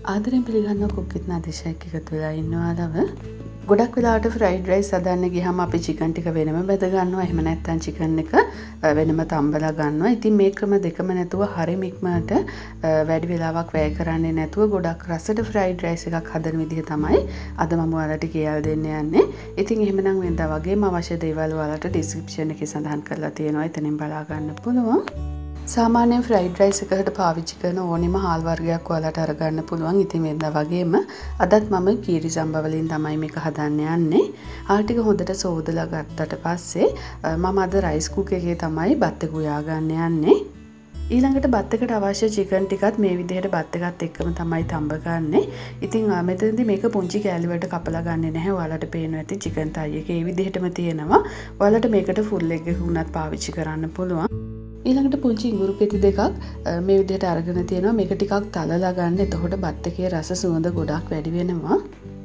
ආදරෙන් පිළිගන්න කුක්කිත් නදිෂයක් එකතු වෙලා ඉන්නවාලව. ගොඩක් වෙලාවට ෆ්‍රයිඩ් රයිස් හදන්න ගියාම අපි චිකන් ටික වෙනම බෙද ගන්නවා. එහෙම නැත්නම් චිකන් එක වෙනම තම්බලා ගන්නවා. ඉතින් මේ ක්‍රම දෙකම නැතුව හරිම ඉක්මනට වැඩි වෙලාවක් වැය කරන්නේ නැතුව ගොඩක් රසට ෆ්‍රයිඩ් රයිස් එකක් හදන විදිහ තමයි අද මම ඔයාලට කියලා දෙන්න යන්නේ. ඉතින් එහෙමනම් වෙනදා වගේම අවශ්‍ය දේවල් ඔයාලට ඩිස්ක්‍රිප්ෂන් එකේ සඳහන් කරලා තියෙනවා. එතනින් බලා ගන්න පුළුවන්. සාමාන්‍යයෙන් ෆ්‍රයිඩ් රයිස් එකකට පාවිච්චි කරන ඕනෙම හාල් වර්ගයක් ඔයාලට අරගන්න පුළුවන්. ඉතින් වෙනදා වගේම අදත් මම කීරි සම්බ වලින් තමයි මේක හදන්න යන්නේ. හාල් ටික හොඳට සෝදලා ගත්තට පස්සේ මම අද රයිස් කුක් එකේ තමයි බත් එක උයා ගන්න යන්නේ. ඊළඟට බත් එකට අවශ්‍ය චිකන් ටිකත් මේ විදිහට බත් එකත් එක්කම තමයි තඹ ගන්නෙ. ඉතින් මෙතනදී මේක පුංචි කෑලි වලට කපලා ගන්නෙ නැහැ. ඔයාලට පේනවා ඇති චිකන් තයි එක ඒ විදිහටම තියෙනවා. ඔයාලට මේකට ෆුල් එග් එක උනත් පාවිච්චි කරන්න පුළුවන්. ඊළඟට පුංචි ඉඟුරු පෙති දෙකක් මේ විදිහට අරගෙන තියෙනවා. මේක ටිකක් තලලා ගන්න. එතකොට බත් එකේ රස සුවඳ ගොඩක් වැඩි වෙනවා.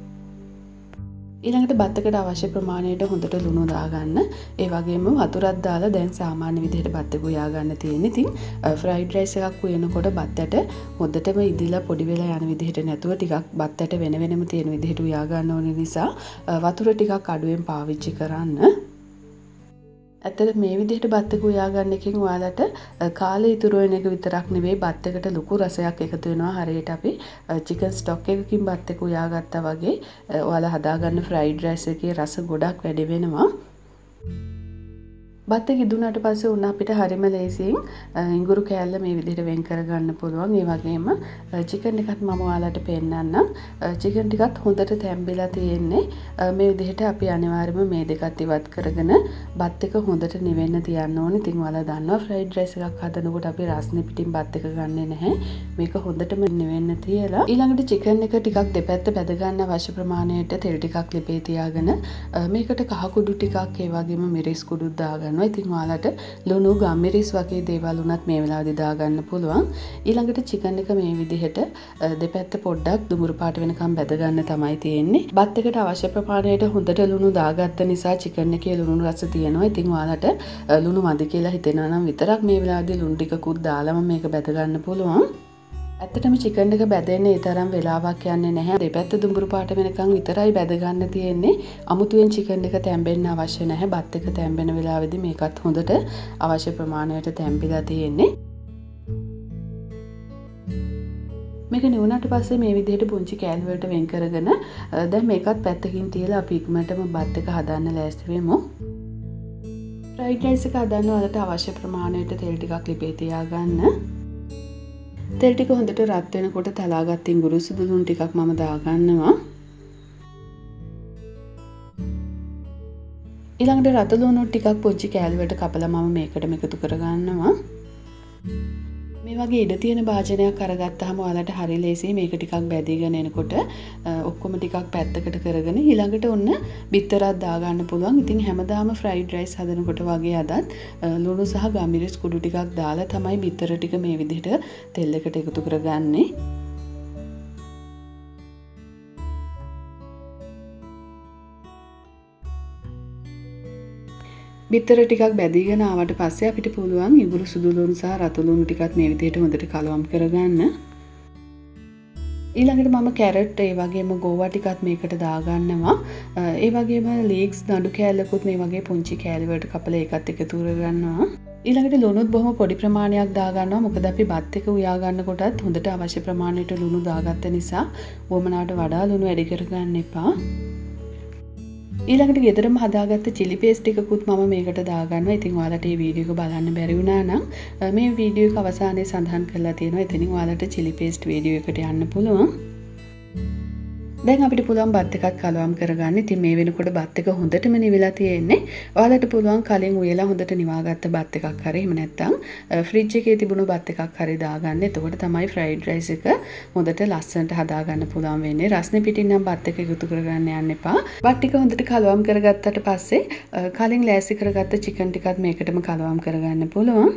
ඊළඟට බත් එකට අවශ්‍ය ප්‍රමාණයට හොඳට ලුණු දාගන්න. ඒ වගේම වතුරක් දාලා දැන් සාමාන්‍ය විදිහට බත් එක උයා ගන්න තියෙන්නේ. ඉතින් ෆ්‍රයිඩ් රයිස් එකක් උයනකොට බත් ඇට හොඳටම ඉදිලා පොඩි වෙලා යන විදිහට නැතුව ටිකක් බත් ඇට වෙන වෙනම තියෙන විදිහට උයා ගන්න ඕන නිසා වතුර ටිකක් අඩුවෙන් පාවිච්චි කරන්න. ඇත්තට මේ විදිහට බත් එක උයා ගන්න එකෙන් ඔයාලට කාලේ ඉතුරු වෙන එක විතරක් නෙවෙයි බත් එකට ලොකු රසයක් එකතු වෙනවා. හරියට අපි චිකන් ස්ටොක් එකකින් බත් එක උයා ගත්තා වගේ ඔයාලා හදාගන්න ෆ්‍රයිඩ් රයිස් එකේ රස ගොඩක් වැඩි වෙනවා. බත් එක ඉදුණාට පස්සේ උන් අපිට හරිම ලේසියෙන් ඉඟුරු කෑල්ල මේ විදිහට වෙන් කරගන්න පුළුවන්. ඒ වගේම චිකන් එකත් මම ඔයාලට පෙන්නන්නම්. චිකන් ටිකත් හොඳට තැම්බිලා තියෙන්නේ. මේ විදිහට අපි අනිවාර්යයෙන්ම මේ දෙකත් ඉවත් කරගෙන බත් එක හොඳට නිවෙන්න තියන්න ඕනේ. ඉතින් ඔයාලා දන්නවා ෆ්‍රයිඩ් රයිස් එකක් හදනකොට අපි රස්නේ පිටින් බත් එක ගන්නෙ නැහැ. මේක හොඳටම නිවෙන්න තියලා ඊළඟට චිකන් එක ටිකක් දෙපැත්ත බැද ගන්න අවශ්‍ය ප්‍රමාණයට තෙල් ටිකක් ලිපේ තියාගෙන මේකට කහ කුඩු ටිකක් ඒ වගේම මිරිස් කුඩුත් දාගන්න. ඉතින් ඔයාලට ලුණු ගම්මිරිස් වගේ දේවල් උනත් මේ වෙලාවේදී දාගන්න පුළුවන්. ඊළඟට චිකන් එක මේ විදිහට දෙපැත්ත පොඩ්ඩක් දුඹුරු පාට වෙනකම් බැද ගන්න තමයි තියෙන්නේ. බත් එකට අවශ්‍ය ප්‍රමාණයට හොඳට ලුණු දාගත්ත නිසා චිකන් එකේ ලුණු රස තියෙනවා. ඉතින් ඔයාලට ලුණු මදි කියලා හිතෙනවා නම් විතරක් මේ වෙලාවේදී ලුණු ටිකකුත් දාලම මේක බැද ගන්න පුළුවන්. ඇත්තටම චිකන් එක බැදෙන්නේ ඒ තරම් වෙලාවක් යන්නේ නැහැ. දෙපැත්ත දුඹුරු පාට වෙනකන් විතරයි බැද ගන්න තියෙන්නේ. අමුතුවෙන් චිකන් එක තැම්බෙන්න අවශ්‍ය නැහැ. බත් එක තැම්බෙන වෙලාවේදී මේකත් හොඳට අවශ්‍ය ප්‍රමාණයට තැම්බිලා තියෙන්නේ. මේක නිවුණාට පස්සේ මේ විදිහට පුංචි කෑලි වලට වෙන් කරගෙන දැන් මේකත් පැත්තකින් තියලා අපි ඉක්මනටම බත් එක හදන්න ලෑස්ති වෙමු. ෆ්‍රයිඩ් රයිස් එක හදන්න ඔයාලට අවශ්‍ය ප්‍රමාණයට තෙල් ටිකක් ලිපේ තියාගන්න. තෙල් ටික හොඳට රත් වෙනකොට තලාගත් ඉඟුරු සුදු ලුණු ටිකක් මම දාගන්නවා. ඊළඟට රතු ලුණු ටිකක් පුංචි කෑලි වලට කපලා මම මේකටම එකතු කරගන්නවා. මේ වගේ ඉඩ තියෙන භාජනයක් අරගත්තාම ඔයාලට හරි ලේසියි මේක ටිකක් බැදීගෙන එනකොට ඔක්කොම ටිකක් පැත්තකට කරගෙන ඊළඟට ඔන්න බිත්තරක් දාගන්න පුළුවන්. ඉතින් හැමදාම ෆ්‍රයිඩ් රයිස් හදනකොට වගේ අදත් ලුණු සහ ගම්මිරිස් කුඩු ටිකක් දාලා තමයි බිත්තර ටික මේ විදිහට තෙල් එකට එකතු කරගන්නේ. බිත්තර ටිකක් බැදීගෙන ආවට පස්සේ අපිට පුළුවන් ඉඟුරු සුදු ලුණු සහ රතු ලුණු ටිකත් මේ විදිහට හොඳට කලවම් කරගන්න. ඊළඟට මම කැරට් ඒ වගේම ගෝවා ටිකත් මේකට දාගන්නවා. ඒ වගේම ලීක්ස් නඩු කෑල්ලකුත් මේ වගේ පුංචි කෑලි වලට කපලා ඒකත් එකතු කරගන්නවා. ඊළඟට ලුණුත් බොහොම පොඩි ප්‍රමාණයක් දාගන්නවා. මොකද අපි බත් එක උයා ගන්නකොටත් හොඳට අවශ්‍ය ප්‍රමාණයට ලුණු දාගත්ත නිසා වමනාවට වඩා ලුණු වැඩි කරගන්න එපා. ඊළඟට ගෙදරම හදාගත්ත චිලි පේස්ට් එකකුත් මම මේකට දාගන්නවා. ඉතින් ඔයාලට මේ වීඩියෝ එක බලන්න බැරි වුණා නම් මේ වීඩියෝ එක අවසානයේ සඳහන් කරලා තියෙනවා. එතනින් ඔයාලට චිලි පේස්ට් වීඩියෝ එකට යන්න පුළුවන්. දැන් අපිට පුළුවන් බත් එකත් කලවම් කරගන්න. ඉතින් මේ වෙනකොට බත් එක හොඳටම නිවිලා තියෙන්නේ. ඔයාලට පුළුවන් කලින් උයලා හොඳට නිවාගත්ත බත් එකක් හරි එහෙම නැත්නම් ෆ්‍රිජ් එකේ තිබුණු බත් එකක් හරි දාගන්න. එතකොට තමයි ෆ්‍රයිඩ් රයිස් එක හොඳට ලස්සනට හදාගන්න පුළුවන් වෙන්නේ. රස්නේ පිටින් නම් බත් එක එකතු කරගන්න යන්න එපා. බත් ටික හොඳට කලවම් කරගත්තට පස්සේ කලින් ලෑස්ති කරගත්ත චිකන් ටිකත් මේකටම කලවම් කරගන්න පුළුවන්.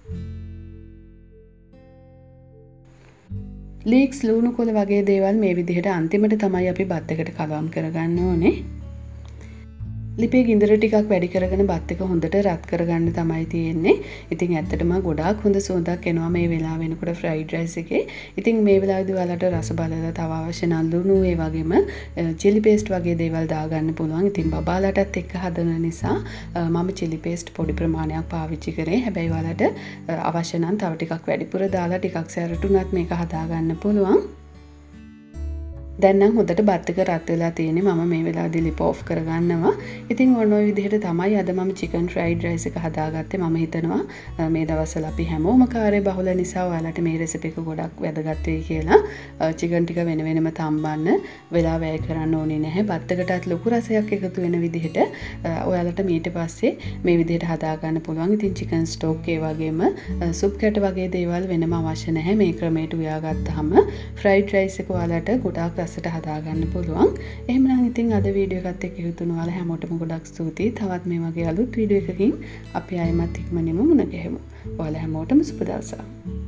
ලීක්ස් ලුණු කොළ වගේ දේවල් මේ විදිහට අන්තිමට තමයි අපි බත් එකට කලවම් කරගන්න ඕනේ. ලිපේ ගින්දර ටිකක් වැඩි කරගෙන බත් එක හොඳට රත් කරගන්න තමයි තියෙන්නේ. ඉතින් ඇත්තටම ගොඩාක් හොඳ සුවඳක් එනවා මේ වෙලාව වෙනකොට ෆ්‍රයිඩ් රයිස් එකේ. ඉතින් මේ වෙලාවේදී ඔයාලට රස බලලා තව අවශ්‍ය නම් ලුණු ඒ වගේම චිලි පේස්ට් වගේ දේවල් දාගන්න පුළුවන්. ඉතින් බබාලටත් එක්ක හදන නිසා මම චිලි පේස්ට් පොඩි ප්‍රමාණයක් පාවිච්චි කරේ. හැබැයි ඔයාලට අවශ්‍ය නම් තව ටිකක් වැඩිපුර දාලා ටිකක් සැරටුනත් මේක හදාගන්න පුළුවන්. දැන් නම් හොඳට බත් එක රත් වෙලා තියෙන්නේ. මම මේ වෙලාවේදී ලිප ඔෆ් කරගන්නවා. ඉතින් ඔන්න ඔය විදිහට තමයි අද මම චිකන් ෆ්‍රයිඩ් රයිස් එක හදාගත්තේ. මම හිතනවා මේ දවස්වල අපි හැමෝම කාර්ය බහුල නිසා ඔයාලට මේ රෙසිපි එක ගොඩක් වැදගත් වෙයි කියලා. චිකන් ටික වෙන වෙනම තම්බන්න වෙලා වැය කරන්න ඕනේ නැහැ. බත් එකටත් ලොකු රසයක් එකතු වෙන විදිහට ඔයාලට ඊට පස්සේ මේ විදිහට හදාගන්න පුළුවන්. ඉතින් චිකන් ස්ටෝක් ඒ වගේම සුප් කැට වගේ දේවල් වෙනම අවශ්‍ය නැහැ. මේ ක්‍රමයට උයාගත්තාම ෆ්‍රයිඩ් රයිස් එක ඔයාලට ගොඩාක් හදාගන්න පුළුවන්. එහෙමනම් ඉතින් අද වීඩියෝ එකත් එක්ක එකතු වුණ ඔයාලා හැමෝටම ගොඩක් ස්තුතියි. තවත් මේ වගේ අලුත් වීඩියෝ එකකින් අපි ආයෙමත් ඉක්මනින්ම මුණ ගැහෙමු. ඔයාලා හැමෝටම සුබ දවසක්.